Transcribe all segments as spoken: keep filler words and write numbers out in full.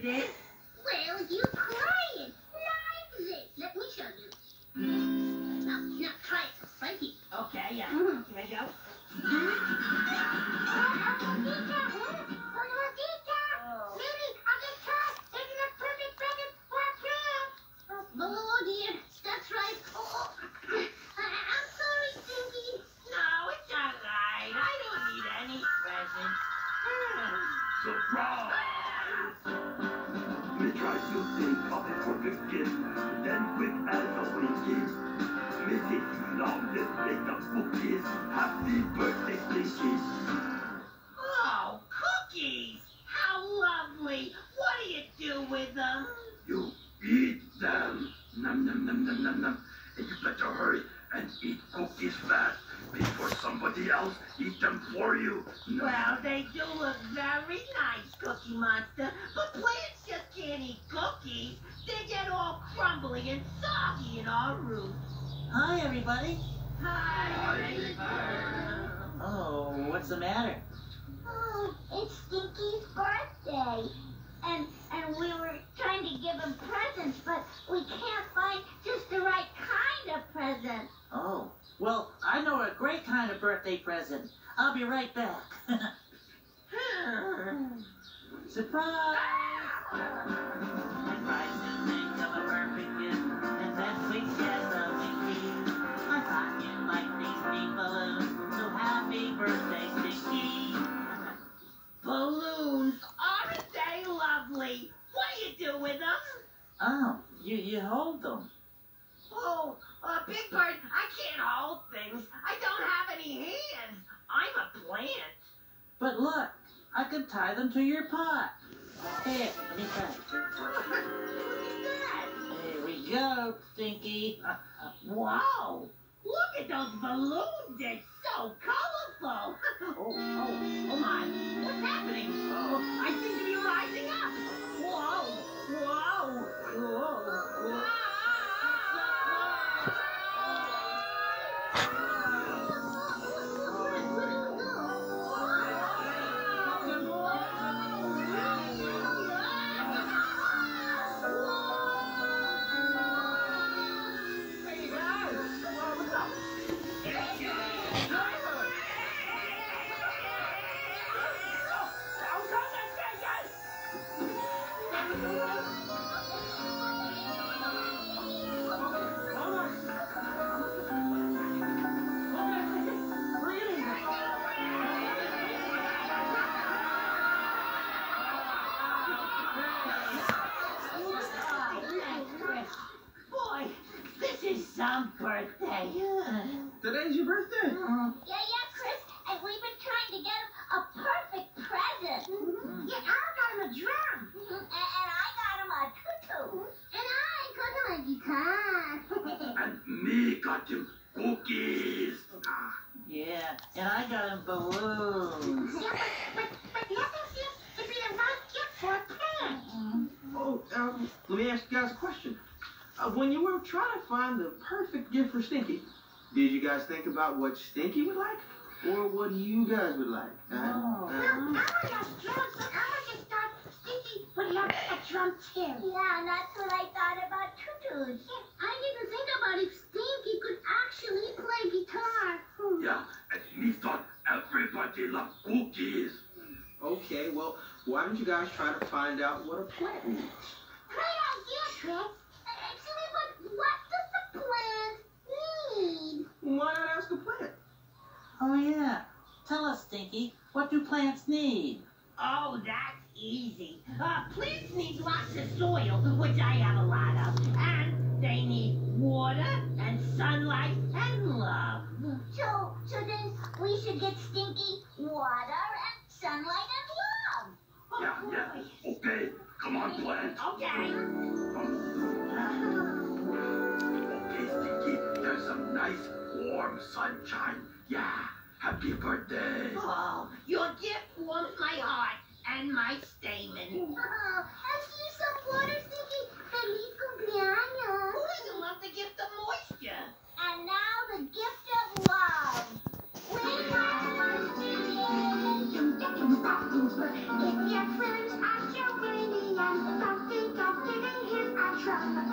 it is? Well, you try it. Like this. Let me show you. Now, now try it. Right here. Okay, yeah. Mm-hmm. Here we go. Oh, dear. That's right. Oh, I'm sorry, Stinky. No, it's all right. I don't need any presents. Surprise! We try to think of a perfect gift, then quick as a wink is. Missus Longest make the cookies. Happy birthday, Stinky. Oh, cookies! How lovely! What do you do with them? You eat them. Num num num num num num. And you better hurry and eat cookies fast before somebody else eat them for you. No. Well, they do look very nice, Cookie Monster, but plants just can't eat cookies. They get all crumbly and soggy in our roots. Hi, everybody. Hi, Hi. Oh, what's the matter? Oh, it's Stinky's birthday. And and we were trying to give him presents, but we can't find just the right kind of present. Oh, well, I know a great kind of birthday present. I'll be right back. Surprise! I tried to think of a perfect gift, and then we get a winky. I thought you liked these neat balloons, so happy birthday, Stinky. balloons! Aren't they lovely? What do you do with them? Oh, you, you hold them. Oh, uh, Big Bird, I can't hold things. I don't have any hands. I'm a plant. But look, I could tie them to your pot. Here, let me try. Look at that. There we go, Stinky. Wow! Look at those balloons. They're so colorful. Oh, oh, oh my. What's happening? Oh, I seem to be rising up. Whoa, whoa, whoa, whoa. Boy, this is some birthday. Today's your birthday? Yeah, yeah, Chris. And we've been trying to get him a perfect present. Mm-hmm. Yeah, I got him a drum. Mm-hmm. And, and I got him a tutu. And I got him a guitar. And me got him cookies. Ah. Yeah, and I got him balloons. Yeah, but, but, but nothing seems to be the right gift for a plant. Oh, um, let me ask you guys a question. Uh, when you were trying to find the perfect gift for Stinky, did you guys think about what Stinky would like? Or what you guys would like? Uh, Oh. uh, Well, I would have drums, but I would just thought Stinky would love a drum too. Yeah, and that's what I thought about tutus. Yeah, I didn't think about if Stinky could actually play guitar. Yeah, and me thought everybody loved cookies. okay, well, why don't you guys try to find out what a plant needs? Great idea, Chris. Actually, but what does the plant need? Why not ask a plant? Oh, yeah. Tell us, Stinky, what do plants need? Oh, that's easy. Uh, plants need lots of soil, which I have a lot of. And they need water and sunlight and love. So, so then we should get Stinky water and sunlight and love. Oh, Yeah, yeah. Okay, come on, plant. Okay. Okay, Stinky, there's some nice warm sunshine. Yeah, happy birthday. Oh, your gift warms my heart and my stamen. Oh, I see some water, Stinky. Feliz cumpleaños. Who doesn't love the gift of moisture? And now the gift of love. We want to give you your feelings as you really are. and don't think of giving him a drum.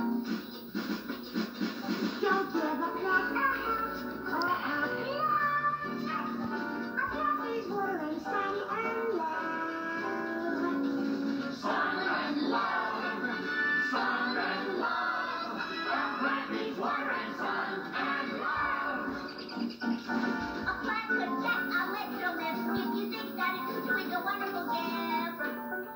Don't give a plant a hat or a glove. A plant is water and sun and love. Sun and love, sun and love. A plant needs water and sun and love. A plant could get a little lift if you think that it's doing a wonderful gift.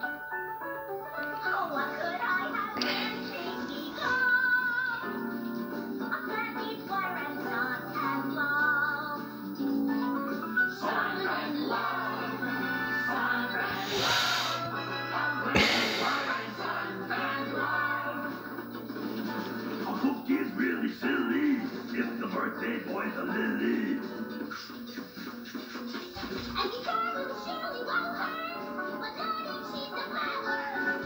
Oh, what could I have been thinking of? A plant needs water and sun and love. Sun and love, sun and love. A plant needs water and sun and love. A cookie's really silly if the birthday boy's a lily. And you thought little Shirley won't hurt, but darling, she's a flower.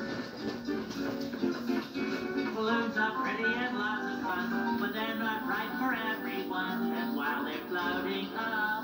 Balloons are pretty and lots of fun, but they're not right for everyone. And while they're floating up,